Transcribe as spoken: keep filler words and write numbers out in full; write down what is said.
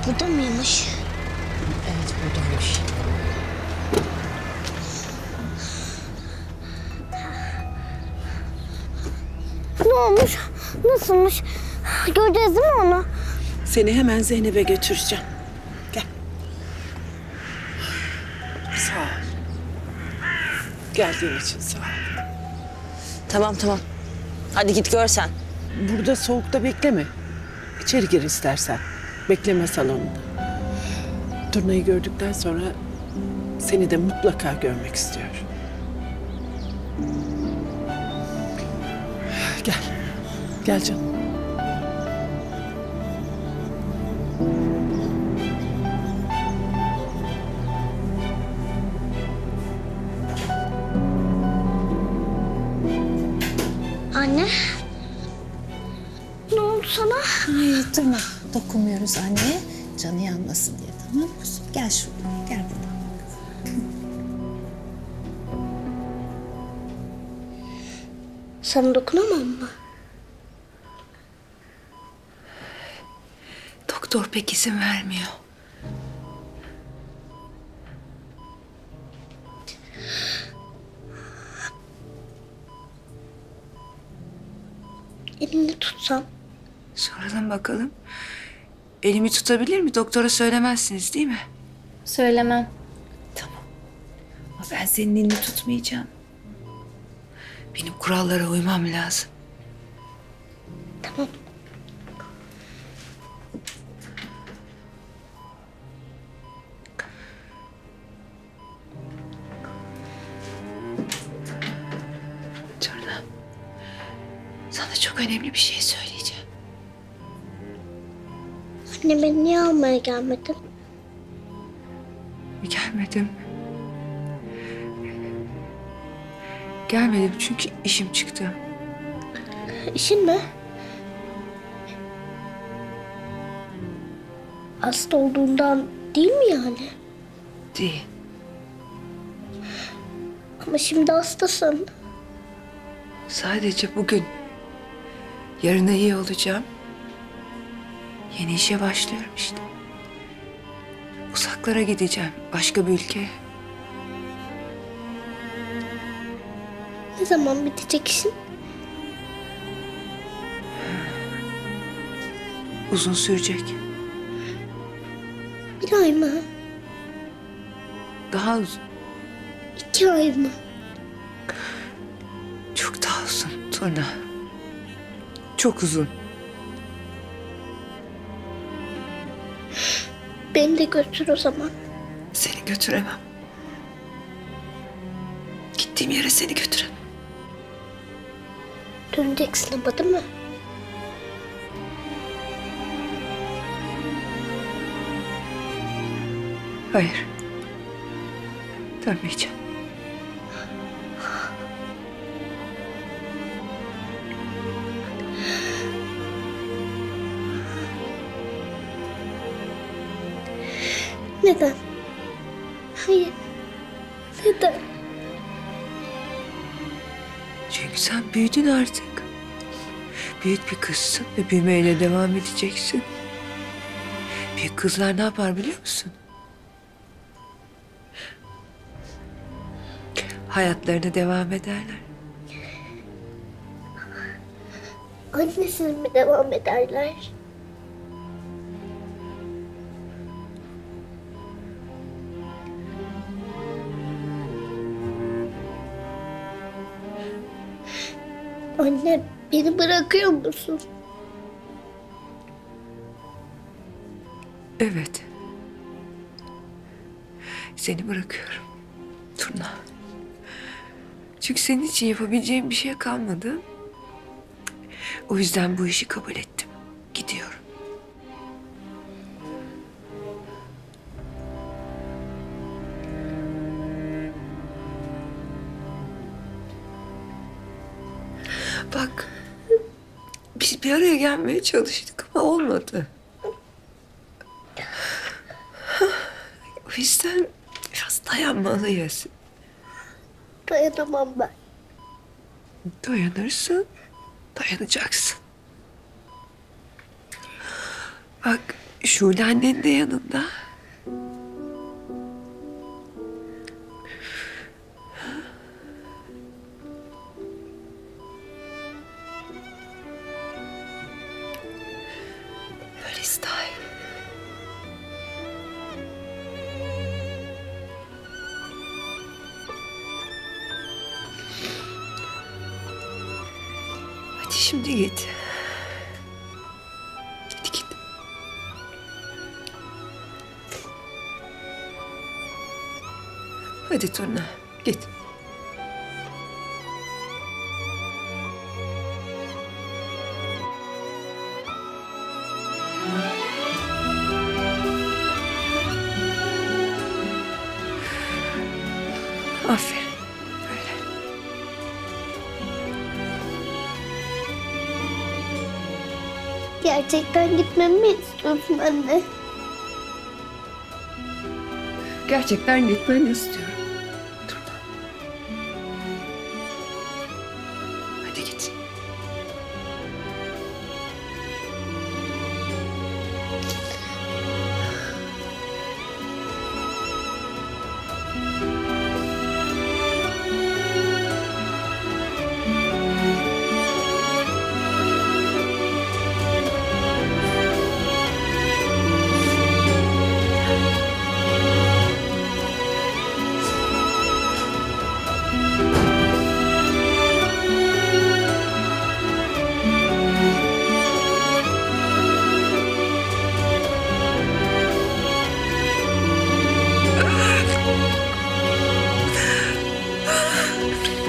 Burada mıymış? Evet, buradaymış. Ne olmuş? Nasılmış? Göreceğiz değil mi onu? Seni hemen Zeynep'e götüreceğim. Gel. Sağ ol. Geldiğin için sağ ol. Tamam tamam. Hadi git gör sen. Burada soğukta bekleme. İçeri gir istersen. Bekleme salonunda. Turnayı gördükten sonra seni de mutlaka görmek istiyor. Gel. Gel canım. Anne. Ne oldu sana? Ay durma. Dokunmuyoruz anne. Canı yanmasın diye, tamam kuzum? Gel şuraya. Gel burada. Sana dokunamam mı? Doktor pek izin vermiyor. Elini tutsam. Soralım bakalım. Elimi tutabilir mi? Doktora söylemezsiniz değil mi? Söylemem. Tamam. Ama ben senin elini tutmayacağım. Benim kurallara uymam lazım. Tamam. Turna. Sana çok önemli bir şey söyleyeceğim. Anne beni niye almaya gelmedin? Gelmedim. Gelmedim çünkü işim çıktı. İşin mi? Hasta olduğundan değil mi yani? Değil. Ama şimdi hastasın. Sadece bugün. Yarına iyi olacağım. Yeni işe başlıyorum işte. Uzaklara gideceğim. Başka bir ülkeye. Ne zaman bitecek işin? Uzun sürecek. Bir ay mı? Daha uzun. İki ay mı? Çok daha uzun Turna. Çok uzun. Beni de götür o zaman. Seni götüremem. Gittiğim yere seni götüremem. Döneceksin ama değil mi? Hayır. Dönmeyeceğim. Neden? Hayır. Neden? Çünkü sen büyüdün artık. Büyük bir kızsın ve büyümeyle devam edeceksin. Büyük kızlar ne yapar biliyor musun? Hayatlarına devam ederler. Annesiz mi devam ederler? Anne, beni bırakıyor musun? Evet. Seni bırakıyorum. Turna. Çünkü senin için yapabileceğim bir şey kalmadı. O yüzden bu işi kabul ettim. Gidiyorum. Bak, biz bir araya gelmeye çalıştık ama olmadı. O yüzden biraz dayanmalıyız. Dayanamam ben. Dayanırsın, dayanacaksın. Bak, Şule annen de yanında. Böylesi daha iyi. Hadi şimdi git. Git git. Hadi Turna git. Aferin. Böyle. Gerçekten gitmemi mi istiyorsun anne? Gerçekten gitmeni istiyorum.